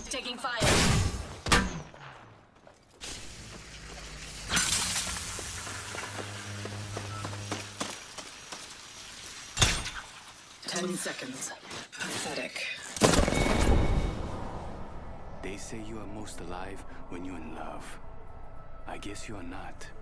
Taking fire. Ten seconds. Pathetic. They say you are most alive when you're in love. I guess you are not.